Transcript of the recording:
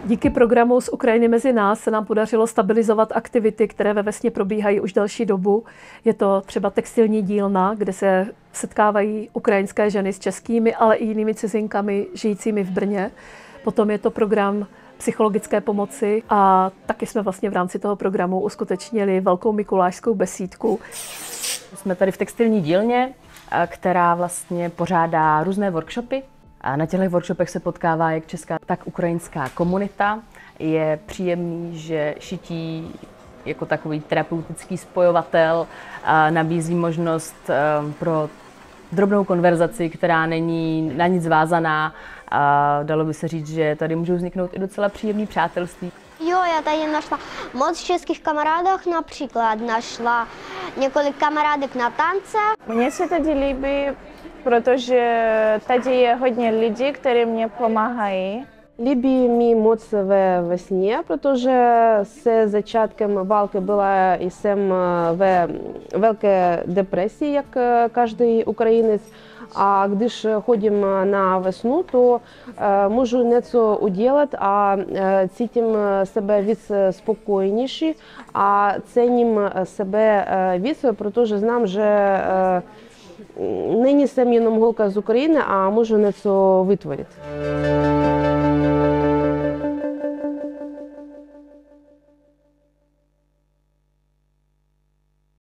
Díky programu Z Ukrajiny mezi nás se nám podařilo stabilizovat aktivity, které ve vesně probíhají už delší dobu. Je to třeba textilní dílna, kde se setkávají ukrajinské ženy s českými, ale i jinými cizinkami žijícími v Brně. Potom je to program psychologické pomoci a taky jsme vlastně v rámci toho programu uskutečnili velkou mikulášskou besídku. Jsme tady v textilní dílně, která vlastně pořádá různé workshopy. A na těchto workshopech se potkává jak česká, tak ukrajinská komunita. Je příjemný, že šití jako takový terapeutický spojovatel nabízí možnost pro drobnou konverzaci, která není na nic vázaná. A dalo by se říct, že tady můžou vzniknout i docela příjemný přátelství. Jo, já tady našla moc českých kamarádů, například našla několik kamarádek na tance. Mně se tady líbí, protože tady je hodně lidí, kteří mě pomáhají. Líbí mi moc ve vesně, protože se začátkem války byla jsem ve velké depresii, jak každý Ukrajinec. A když chodím na весну, то можу něco udělat a cítím sebe víc spokojnější a cením sebe víc, protože znám, že není jsem jenom holka z Ukrajiny a můžu něco vytvořit.